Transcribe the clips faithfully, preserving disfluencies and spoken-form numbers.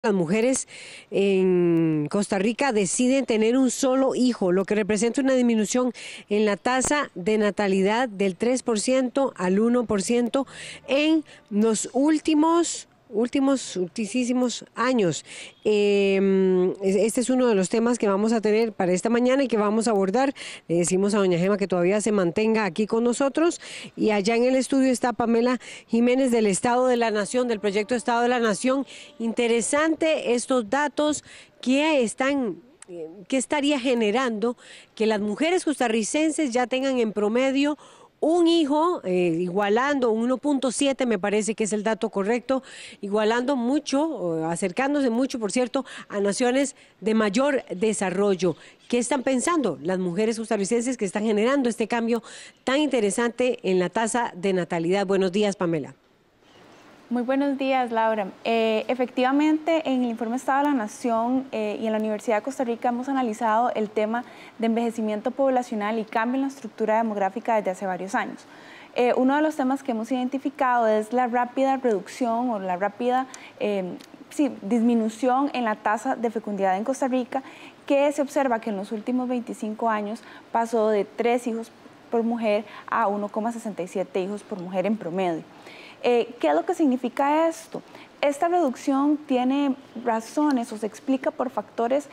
Las mujeres en Costa Rica deciden tener un solo hijo, lo que representa una disminución en la tasa de natalidad del tres por ciento al uno por ciento en los últimos últimos, ultimísimos años. Eh, este es uno de los temas que vamos a tener para esta mañana y que vamos a abordar. Le decimos a doña Gema que todavía se mantenga aquí con nosotros, y allá en el estudio está Pamela Jiménez del Estado de la Nación, del proyecto Estado de la Nación. Interesante estos datos que están... ¿Qué estaría generando que las mujeres costarricenses ya tengan en promedio un hijo, eh, igualando uno punto siete, me parece que es el dato correcto, igualando mucho, acercándose mucho, por cierto, a naciones de mayor desarrollo? ¿Qué están pensando las mujeres costarricenses que están generando este cambio tan interesante en la tasa de natalidad? Buenos días, Pamela. Muy buenos días, Laura. Eh, efectivamente, en el informe Estado de la Nación eh, y en la Universidad de Costa Rica hemos analizado el tema de envejecimiento poblacional y cambio en la estructura demográfica desde hace varios años. Eh, uno de los temas que hemos identificado es la rápida reducción o la rápida eh, sí, disminución en la tasa de fecundidad en Costa Rica, que se observa que en los últimos veinticinco años pasó de tres hijos por mujer a uno coma sesenta y siete hijos por mujer en promedio. Eh, ¿Qué es lo que significa esto? Esta reducción tiene razones o se explica por factores,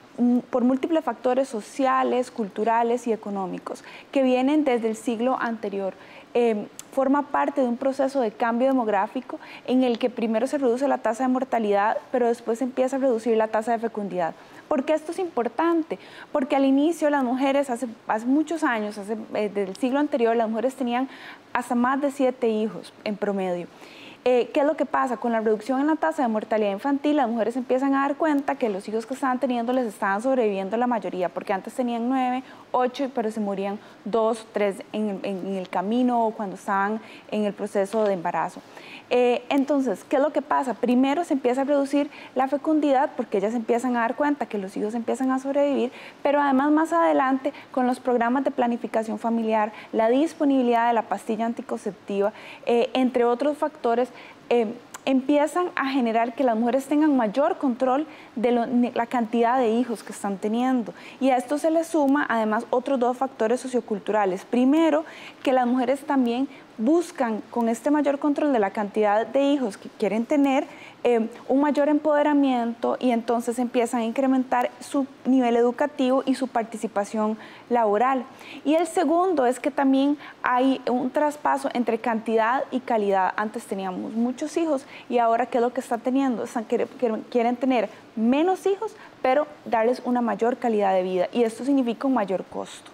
por múltiples factores sociales, culturales y económicos que vienen desde el siglo anterior. Eh, forma parte de un proceso de cambio demográfico en el que primero se reduce la tasa de mortalidad, pero después se empieza a reducir la tasa de fecundidad. ¿Por qué esto es importante? Porque al inicio las mujeres, hace, hace muchos años, hace, eh, desde el siglo anterior, las mujeres tenían hasta más de siete hijos en promedio. Eh, ¿Qué es lo que pasa? Con la reducción en la tasa de mortalidad infantil, las mujeres empiezan a dar cuenta que los hijos que estaban teniendo les estaban sobreviviendo la mayoría, porque antes tenían nueve, ocho, pero se morían dos, tres en, en, en el camino o cuando estaban en el proceso de embarazo. Eh, entonces, ¿qué es lo que pasa? Primero se empieza a reducir la fecundidad porque ellas empiezan a dar cuenta que los hijos empiezan a sobrevivir, pero además más adelante con los programas de planificación familiar, la disponibilidad de la pastilla anticonceptiva, eh, entre otros factores, eh, empiezan a generar que las mujeres tengan mayor control de lo, la cantidad de hijos que están teniendo. Y a esto se le suma además otros dos factores socioculturales. Primero, que las mujeres también buscan con este mayor control de la cantidad de hijos que quieren tener, eh, un mayor empoderamiento, y entonces empiezan a incrementar su nivel educativo y su participación laboral. Y el segundo es que también hay un traspaso entre cantidad y calidad. Antes teníamos muchos hijos y ahora ¿qué es lo que están teniendo? Están, quieren tener menos hijos, pero darles una mayor calidad de vida, y esto significa un mayor costo.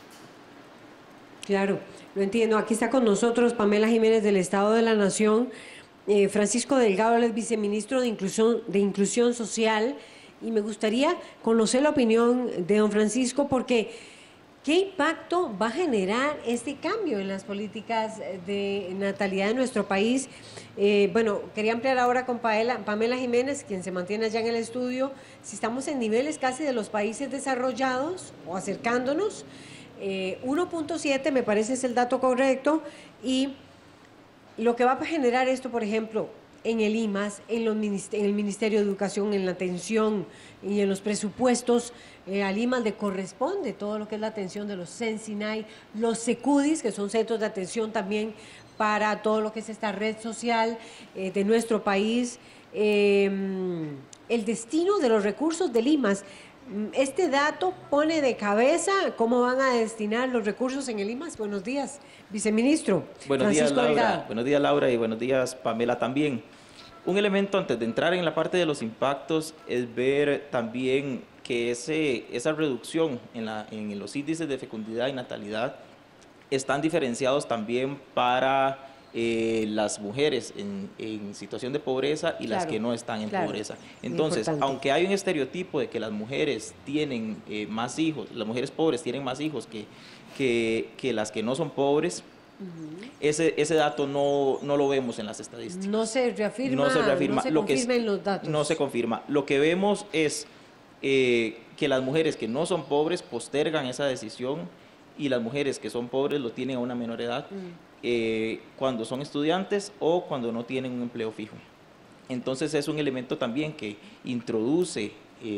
Claro, lo entiendo. Aquí está con nosotros Pamela Jiménez del Estado de la Nación, eh, Francisco Delgado, él es viceministro de Inclusión, de Inclusión Social, y me gustaría conocer la opinión de don Francisco, porque ¿qué impacto va a generar este cambio en las políticas de natalidad de nuestro país? Eh, bueno, quería ampliar ahora con Pamela, Pamela Jiménez, quien se mantiene allá en el estudio, si estamos en niveles casi de los países desarrollados o acercándonos. Eh, uno punto siete me parece es el dato correcto, y lo que va a generar esto, por ejemplo, en el I M A S, en, los en el Ministerio de Educación, en la atención y en los presupuestos, eh, al I M A S le corresponde todo lo que es la atención de los Sensinay, los Secudis, que son centros de atención también para todo lo que es esta red social eh, de nuestro país, eh, el destino de los recursos del I M A S. Este dato pone de cabeza cómo van a destinar los recursos en el I M A S. Buenos días, viceministro. Buenos días, Laura. Buenos días, Laura, y buenos días, Pamela, también. Un elemento antes de entrar en la parte de los impactos es ver también que ese, esa reducción en, la, en los índices de fecundidad y natalidad están diferenciados también para Eh, las mujeres en, en situación de pobreza y claro, las que no están en claro, pobreza. Entonces, aunque hay un estereotipo de que las mujeres tienen eh, más hijos, las mujeres pobres tienen más hijos que, que, que las que no son pobres, uh-huh. ese, ese dato no, no lo vemos en las estadísticas. No se reafirma, no se, reafirma. No se lo confirma que en los datos. No se confirma. Lo que vemos es eh, que las mujeres que no son pobres postergan esa decisión, y las mujeres que son pobres lo tienen a una menor edad, uh-huh. eh, cuando son estudiantes o cuando no tienen un empleo fijo. Entonces es un elemento también que introduce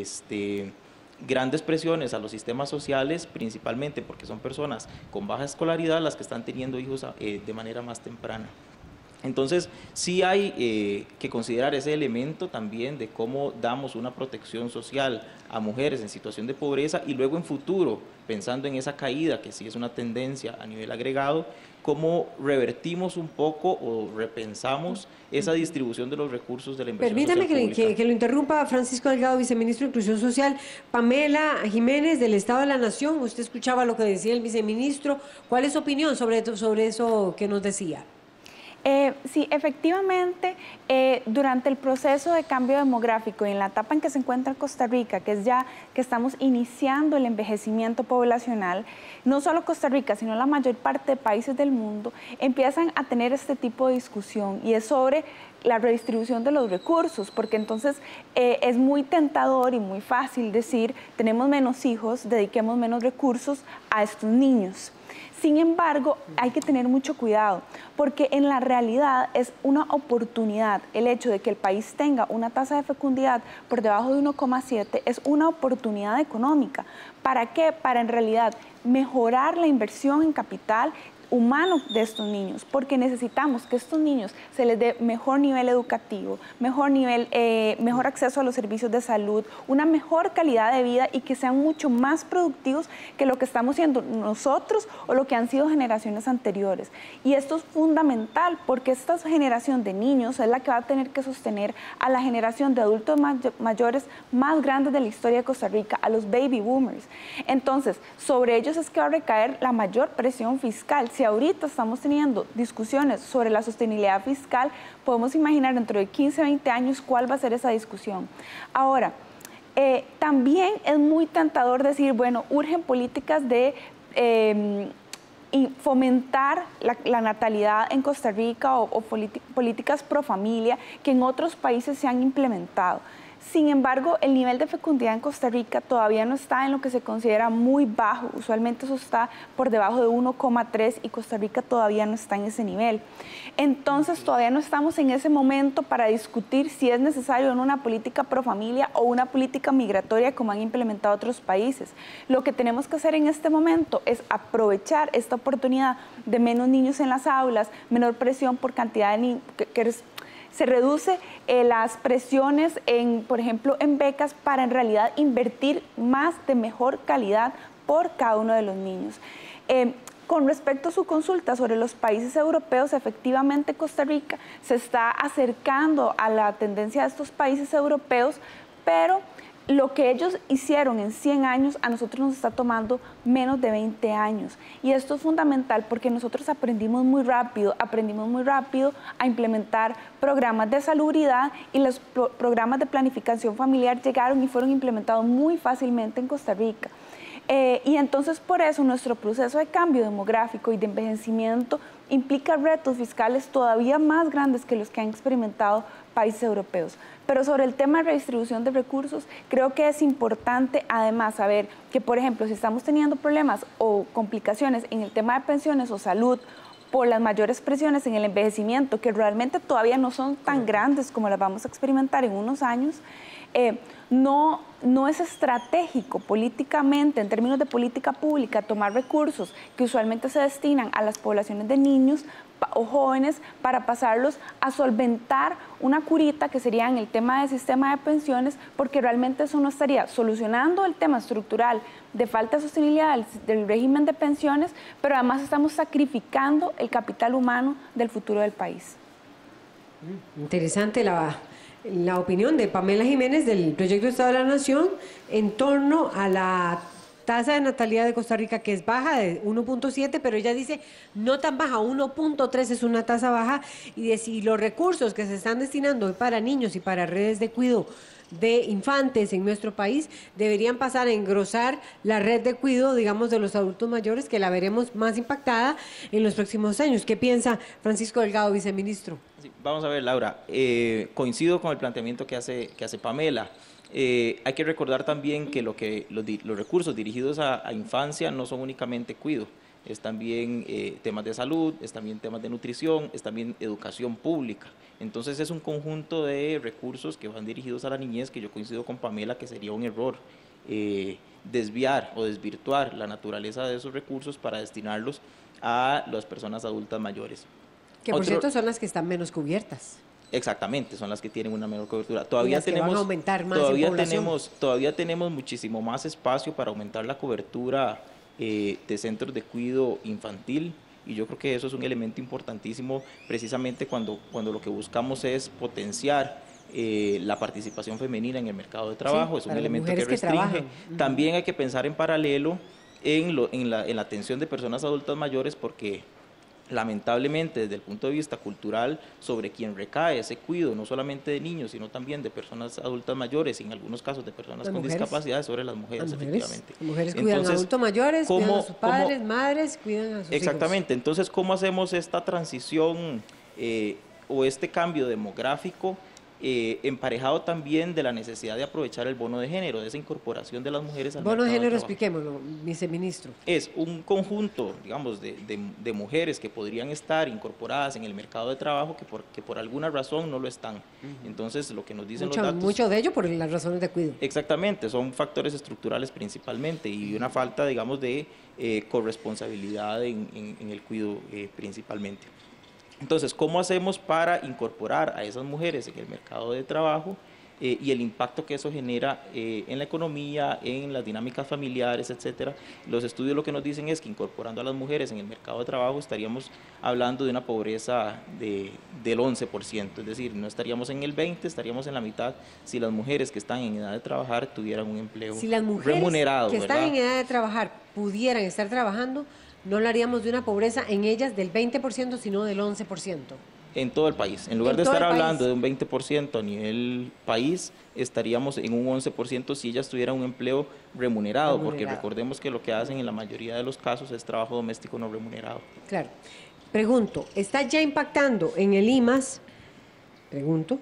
este, grandes presiones a los sistemas sociales, principalmente porque son personas con baja escolaridad las que están teniendo hijos eh, de manera más temprana. Entonces, sí hay eh, que considerar ese elemento también de cómo damos una protección social a mujeres en situación de pobreza y luego en futuro, pensando en esa caída, que sí es una tendencia a nivel agregado, cómo revertimos un poco o repensamos esa distribución de los recursos de la inversión Permítame social que, pública. que, que lo interrumpa Francisco Delgado, viceministro de Inclusión Social. Pamela Jiménez, del Estado de la Nación, usted escuchaba lo que decía el viceministro. ¿Cuál es su opinión sobre, sobre eso que nos decía? Eh, sí, efectivamente, eh, durante el proceso de cambio demográfico y en la etapa en que se encuentra Costa Rica, que es ya que estamos iniciando el envejecimiento poblacional, no solo Costa Rica, sino la mayor parte de países del mundo empiezan a tener este tipo de discusión y es sobre la redistribución de los recursos, porque entonces eh, es muy tentador y muy fácil decir, tenemos menos hijos, dediquemos menos recursos a estos niños. Sin embargo, hay que tener mucho cuidado, porque en la realidad es una oportunidad. El hecho de que el país tenga una tasa de fecundidad por debajo de uno coma siete es una oportunidad económica. ¿Para qué? Para en realidad mejorar la inversión en capital humano de estos niños, porque necesitamos que estos niños se les dé mejor nivel educativo, mejor nivel, eh, mejor acceso a los servicios de salud, una mejor calidad de vida y que sean mucho más productivos que lo que estamos siendo nosotros o lo que han sido generaciones anteriores. Y esto es fundamental porque esta generación de niños es la que va a tener que sostener a la generación de adultos may- mayores más grandes de la historia de Costa Rica, a los baby boomers. Entonces, sobre ellos es que va a recaer la mayor presión fiscal. Si ahorita estamos teniendo discusiones sobre la sostenibilidad fiscal, podemos imaginar dentro de quince, veinte años cuál va a ser esa discusión. Ahora, eh, también es muy tentador decir, bueno, urgen políticas de eh, fomentar la, la natalidad en Costa Rica o, o políticas pro familia que en otros países se han implementado. Sin embargo, el nivel de fecundidad en Costa Rica todavía no está en lo que se considera muy bajo. Usualmente eso está por debajo de uno coma tres y Costa Rica todavía no está en ese nivel. Entonces, todavía no estamos en ese momento para discutir si es necesario una política pro familia o una política migratoria como han implementado otros países. Lo que tenemos que hacer en este momento es aprovechar esta oportunidad de menos niños en las aulas, menor presión por cantidad de niños, que, que es, se reduce eh, las presiones, en, por ejemplo, en becas para en realidad invertir más de mejor calidad por cada uno de los niños. Eh, con respecto a su consulta sobre los países europeos, efectivamente Costa Rica se está acercando a la tendencia de estos países europeos, pero lo que ellos hicieron en cien años, a nosotros nos está tomando menos de veinte años. Y esto es fundamental porque nosotros aprendimos muy rápido, aprendimos muy rápido a implementar programas de salubridad y los pro programas de planificación familiar llegaron y fueron implementados muy fácilmente en Costa Rica. Eh, y entonces por eso nuestro proceso de cambio demográfico y de envejecimiento implica retos fiscales todavía más grandes que los que han experimentado países europeos. Pero sobre el tema de redistribución de recursos, creo que es importante además saber que, por ejemplo, si estamos teniendo problemas o complicaciones en el tema de pensiones o salud, por las mayores presiones en el envejecimiento, que realmente todavía no son tan grandes como las vamos a experimentar en unos años, eh, no, no es estratégico políticamente, en términos de política pública, tomar recursos que usualmente se destinan a las poblaciones de niños o jóvenes para pasarlos a solventar una curita que sería en el tema del sistema de pensiones, porque realmente eso no estaría solucionando el tema estructural de falta de sostenibilidad del, del régimen de pensiones, pero además estamos sacrificando el capital humano del futuro del país. Interesante la, la opinión de Pamela Jiménez del Proyecto de Estado de la Nación en torno a la tasa de natalidad de Costa Rica, que es baja, de uno punto siete, pero ella dice no tan baja, uno punto tres es una tasa baja, y de si los recursos que se están destinando hoy para niños y para redes de cuidado de infantes en nuestro país deberían pasar a engrosar la red de cuidado, digamos, de los adultos mayores, que la veremos más impactada en los próximos años. ¿Qué piensa Francisco Delgado, viceministro? Sí, vamos a ver, Laura, eh, coincido con el planteamiento que hace, que hace Pamela. Eh, hay que recordar también que, lo que los, los recursos dirigidos a, a infancia no son únicamente cuido. es también eh, temas de salud, es también temas de nutrición, es también educación pública. Entonces es un conjunto de recursos que van dirigidos a la niñez, que yo coincido con Pamela que sería un error eh, desviar o desvirtuar la naturaleza de esos recursos para destinarlos a las personas adultas mayores. Que por Otro, cierto son las que están menos cubiertas. Exactamente, son las que tienen una menor cobertura. Todavía y las tenemos, que van a aumentar más todavía en población. tenemos, todavía tenemos muchísimo más espacio para aumentar la cobertura eh, de centros de cuidado infantil, y yo creo que eso es un elemento importantísimo precisamente cuando, cuando lo que buscamos es potenciar eh, la participación femenina en el mercado de trabajo. Sí, es un elemento que restringe. Que También hay que pensar en paralelo en, lo, en, la, en la atención de personas adultas mayores, porque lamentablemente desde el punto de vista cultural sobre quien recae ese cuidado, no solamente de niños, sino también de personas adultas mayores y en algunos casos de personas las con mujeres. discapacidades, sobre las mujeres, las mujeres efectivamente. Las mujeres cuidan Entonces, a adultos mayores, ¿cómo, cuidan a sus padres, cómo, madres, cuidan a sus Exactamente, hijos. Entonces, ¿cómo hacemos esta transición eh, o este cambio demográfico Eh, emparejado también de la necesidad de aprovechar el bono de género, de esa incorporación de las mujeres al bono mercado de género, de expliquémoslo, viceministro. Es un conjunto, digamos, de, de, de mujeres que podrían estar incorporadas en el mercado de trabajo que por, que por alguna razón no lo están. Uh-huh. Entonces, lo que nos dicen mucho, los datos... Mucho de ello por las razones de cuidado. Exactamente, son factores estructurales principalmente y una falta, digamos, de eh, corresponsabilidad en, en, en el cuidado eh, principalmente. Entonces, ¿cómo hacemos para incorporar a esas mujeres en el mercado de trabajo eh, y el impacto que eso genera eh, en la economía, en las dinámicas familiares, etcétera? Los estudios lo que nos dicen es que incorporando a las mujeres en el mercado de trabajo estaríamos hablando de una pobreza de, del once por ciento, es decir, no estaríamos en el veinte por ciento, estaríamos en la mitad si las mujeres que están en edad de trabajar tuvieran un empleo remunerado. Si las mujeres remunerado, que ¿verdad? están en edad de trabajar pudieran estar trabajando, no hablaríamos de una pobreza en ellas del veinte por ciento, sino del once por ciento. En todo el país. En lugar en de estar hablando país. de un veinte por ciento a nivel país, estaríamos en un once por ciento si ellas tuvieran un empleo remunerado, remunerado, porque recordemos que lo que hacen en la mayoría de los casos es trabajo doméstico no remunerado. Claro. Pregunto, ¿está ya impactando en el I M A S? Pregunto.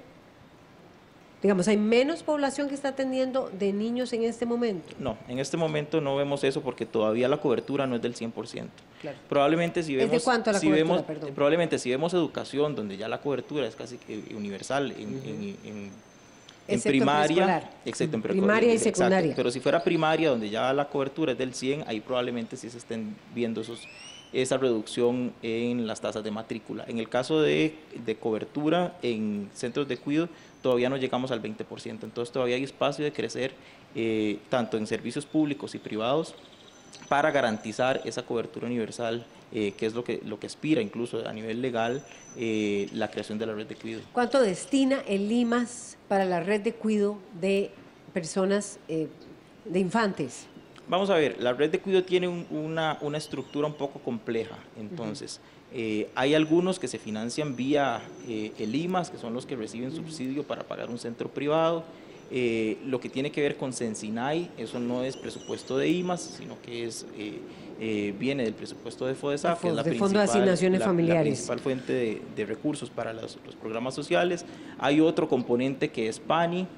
Digamos, ¿hay menos población que está atendiendo de niños en este momento? No, en este momento no vemos eso porque todavía la cobertura no es del cien por ciento. Claro. Probablemente si vemos, ¿Es de cuánto la si cobertura, vemos, perdón? Probablemente si vemos educación, donde ya la cobertura es casi universal en, uh-huh. en, en, en primaria, excepto en primaria y secundaria. Exacto, pero si fuera primaria, donde ya la cobertura es del cien, ahí probablemente sí se estén viendo esos, esa reducción en las tasas de matrícula. En el caso de, de cobertura en centros de cuidado, todavía no llegamos al veinte por ciento, entonces todavía hay espacio de crecer eh, tanto en servicios públicos y privados para garantizar esa cobertura universal, eh, que es lo que, lo que aspira incluso a nivel legal eh, la creación de la red de cuidado. ¿Cuánto destina el I M A S para la red de cuidado de personas, eh, de infantes? Vamos a ver, la red de cuidado tiene un, una, una estructura un poco compleja, entonces uh-huh. eh, hay algunos que se financian vía eh, el I M A S, que son los que reciben uh-huh. subsidio para pagar un centro privado. Eh, lo que tiene que ver con Sensinay, eso no es presupuesto de I M A S, sino que es eh, eh, viene del presupuesto de FODESAF, que es la de principal, Fondo de Asignaciones la, Familiares. la principal fuente de, de recursos para los, los programas sociales. Hay otro componente que es PANI,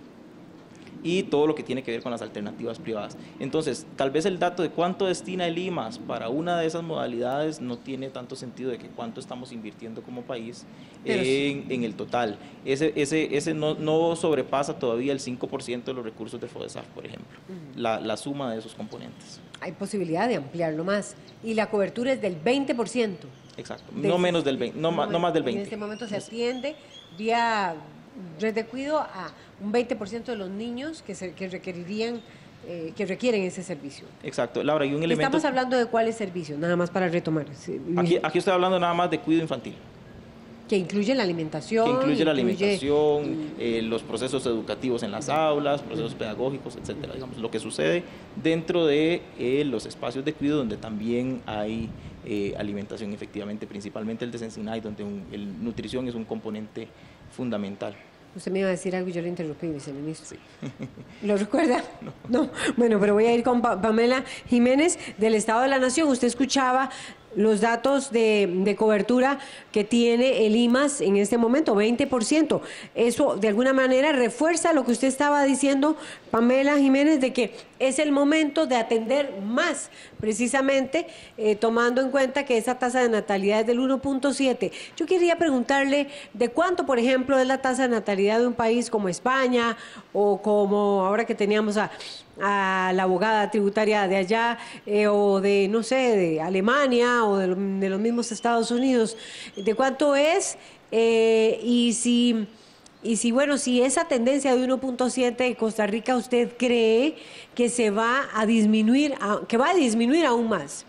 y todo lo que tiene que ver con las alternativas privadas. Entonces, tal vez el dato de cuánto destina el I M A S para una de esas modalidades no tiene tanto sentido de que cuánto estamos invirtiendo como país en, sí. en el total. Ese, ese, ese no, no sobrepasa todavía el cinco por ciento de los recursos de FODESAF, por ejemplo, uh-huh. la, la suma de esos componentes. Hay posibilidad de ampliarlo más. Y la cobertura es del veinte por ciento. Exacto, de, no menos del veinte, no, no, no más del veinte. En este momento se atiende vía red de cuidado a un veinte por ciento de los niños que, se, que requerirían, eh, que requieren ese servicio. Exacto, Laura, y un elemento... Estamos hablando de cuáles servicios, nada más para retomar. Aquí, aquí estoy hablando nada más de cuidado infantil. Que incluye la alimentación. Que incluye la incluye, alimentación, eh, los procesos educativos en las aulas, procesos pedagógicos, etcétera. Digamos, lo que sucede dentro de eh, los espacios de cuidado donde también hay eh, alimentación, efectivamente, principalmente el de Sensinay, donde un, el nutrición es un componente fundamental. Usted me iba a decir algo y yo le interrumpí, viceministro. Sí. ¿Lo recuerda? No. no. Bueno, pero voy a ir con pa Pamela Jiménez del Estado de la Nación. Usted escuchaba los datos de, de cobertura que tiene el I M A S en este momento, veinte por ciento. Eso de alguna manera refuerza lo que usted estaba diciendo, Pamela Jiménez, de que es el momento de atender más, precisamente eh, tomando en cuenta que esa tasa de natalidad es del uno punto siete. Yo quería preguntarle de cuánto, por ejemplo, es la tasa de natalidad de un país como España o como ahora que teníamos a, a la abogada tributaria de allá eh, o de, no sé, de Alemania o de, de los mismos Estados Unidos. ¿De cuánto es? Eh, y si... Y si, bueno, si esa tendencia de uno punto siete de Costa Rica, ¿usted cree que se va a disminuir, a, que va a disminuir aún más?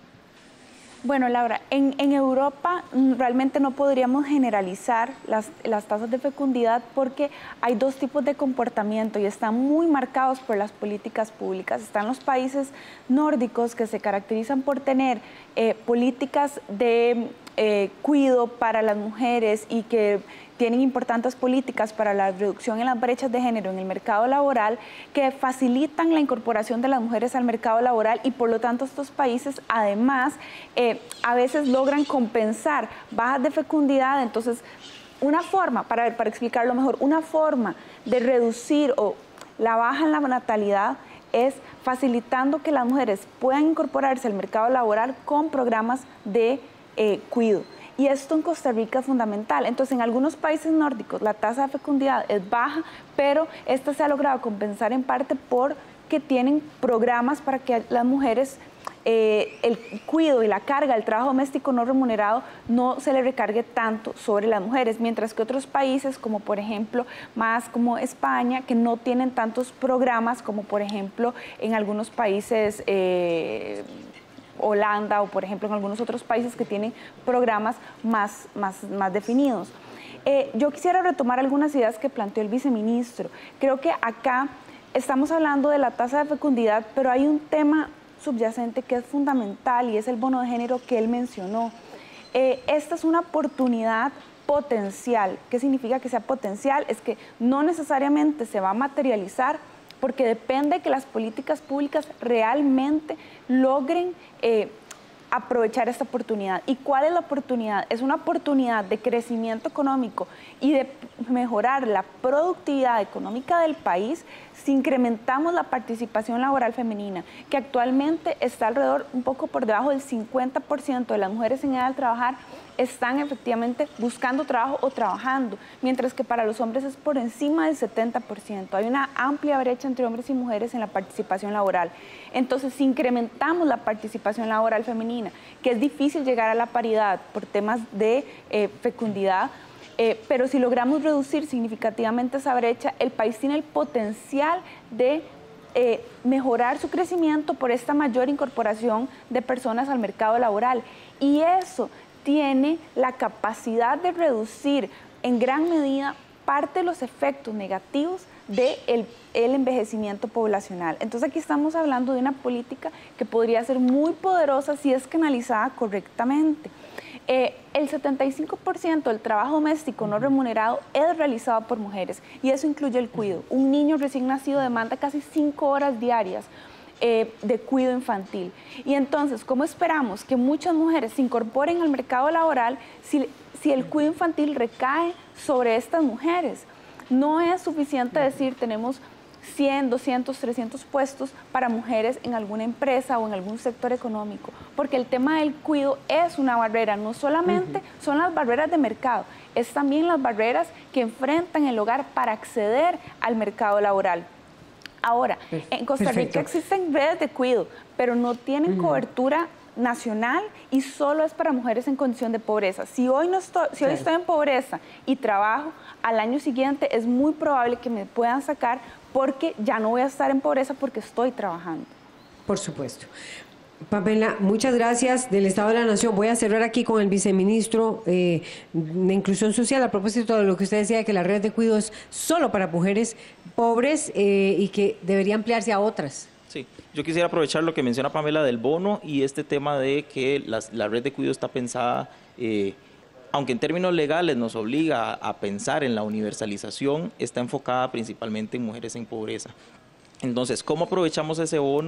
Bueno, Laura, en, en Europa realmente no podríamos generalizar las, las tasas de fecundidad porque hay dos tipos de comportamiento y están muy marcados por las políticas públicas. Están los países nórdicos que se caracterizan por tener eh, políticas de eh, cuidado para las mujeres y que tienen importantes políticas para la reducción en las brechas de género en el mercado laboral que facilitan la incorporación de las mujeres al mercado laboral y por lo tanto estos países además eh, a veces logran compensar bajas de fecundidad. Entonces, una forma, para, para explicarlo mejor, una forma de reducir o la baja en la natalidad es facilitando que las mujeres puedan incorporarse al mercado laboral con programas de eh, cuidado. Y esto en Costa Rica es fundamental. Entonces, en algunos países nórdicos la tasa de fecundidad es baja, pero esta se ha logrado compensar en parte porque tienen programas para que las mujeres, eh, el cuidado y la carga, el trabajo doméstico no remunerado, no se le recargue tanto sobre las mujeres, mientras que otros países, como por ejemplo, más como España, que no tienen tantos programas como por ejemplo en algunos países eh, Holanda o por ejemplo en algunos otros países que tienen programas más, más, más definidos. Eh, yo quisiera retomar algunas ideas que planteó el viceministro. Creo que acá estamos hablando de la tasa de fecundidad, pero hay un tema subyacente que es fundamental y es el bono de género que él mencionó. Eh, esta es una oportunidad potencial. ¿Qué significa que sea potencial? Es que no necesariamente se va a materializar porque depende de que las políticas públicas realmente logren eh, aprovechar esta oportunidad. ¿Y cuál es la oportunidad? Es una oportunidad de crecimiento económico y de mejorar la productividad económica del país si incrementamos la participación laboral femenina, que actualmente está alrededor, un poco por debajo del cincuenta por ciento de las mujeres en edad de trabajar están efectivamente buscando trabajo o trabajando, mientras que para los hombres es por encima del setenta por ciento. Hay una amplia brecha entre hombres y mujeres en la participación laboral. Entonces, si incrementamos la participación laboral femenina, que es difícil llegar a la paridad por temas de eh, fecundidad, eh, pero si logramos reducir significativamente esa brecha, el país tiene el potencial de eh, mejorar su crecimiento por esta mayor incorporación de personas al mercado laboral. Y eso tiene la capacidad de reducir en gran medida parte de los efectos negativos del el envejecimiento poblacional. Entonces aquí estamos hablando de una política que podría ser muy poderosa si es canalizada correctamente. Eh, el setenta y cinco por ciento del trabajo doméstico no remunerado es realizado por mujeres y eso incluye el cuidado. Un niño recién nacido demanda casi cinco horas diarias Eh, de cuidado infantil. Y entonces, ¿cómo esperamos que muchas mujeres se incorporen al mercado laboral si, si el cuidado infantil recae sobre estas mujeres? No es suficiente decir tenemos cien, doscientos, trescientos puestos para mujeres en alguna empresa o en algún sector económico, porque el tema del cuidado es una barrera, no solamente son las barreras de mercado, es también las barreras que enfrentan el hogar para acceder al mercado laboral. Ahora, en Costa Rica existen redes de cuidado, pero no tienen uh-huh. cobertura nacional y solo es para mujeres en condición de pobreza. Si hoy, no estoy, si hoy estoy en pobreza y trabajo, al año siguiente es muy probable que me puedan sacar porque ya no voy a estar en pobreza porque estoy trabajando. Por supuesto. Pamela, muchas gracias del Estado de la Nación. Voy a cerrar aquí con el viceministro eh, de Inclusión Social a propósito de lo que usted decía, que la red de cuidado es solo para mujeres pobres eh, y que debería ampliarse a otras. Sí, yo quisiera aprovechar lo que menciona Pamela del bono y este tema de que las, la red de cuidado está pensada, eh, aunque en términos legales nos obliga a, a pensar en la universalización, está enfocada principalmente en mujeres en pobreza. Entonces, ¿cómo aprovechamos ese bono?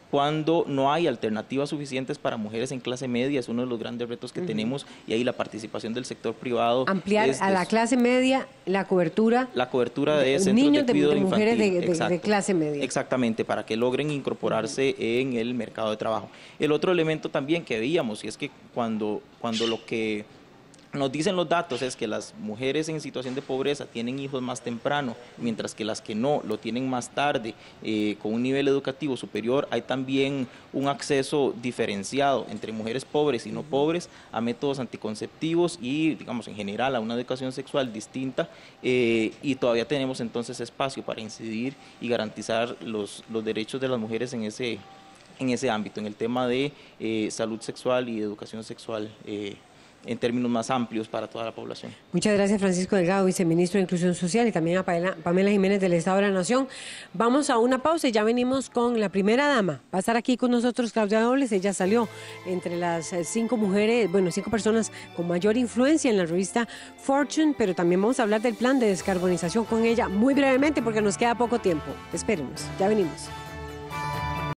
cuando no hay alternativas suficientes para mujeres en clase media. Es uno de los grandes retos que uh-huh. tenemos, y ahí la participación del sector privado. Ampliar es, a la clase media la cobertura. La cobertura de, de centros niños de cuidado de, de infantil. mujeres de, de, de clase media. Exactamente, para que logren incorporarse uh-huh. en el mercado de trabajo. El otro elemento también que veíamos, y es que cuando, cuando lo que nos dicen los datos es que las mujeres en situación de pobreza tienen hijos más temprano, mientras que las que no lo tienen más tarde, eh, con un nivel educativo superior, hay también un acceso diferenciado entre mujeres pobres y no pobres a métodos anticonceptivos y, digamos, en general a una educación sexual distinta, eh, y todavía tenemos entonces espacio para incidir y garantizar los, los derechos de las mujeres en ese, en ese ámbito, en el tema de eh, salud sexual y educación sexual, eh, en términos más amplios para toda la población. Muchas gracias, Francisco Delgado, viceministro de Inclusión Social, y también a Pamela, Pamela Jiménez del Estado de la Nación. Vamos a una pausa y ya venimos con la primera dama. Va a estar aquí con nosotros Claudia Dobles. Ella salió entre las cinco mujeres, bueno, cinco personas con mayor influencia en la revista Fortune, pero también vamos a hablar del plan de descarbonización con ella muy brevemente porque nos queda poco tiempo. Espérenos, ya venimos.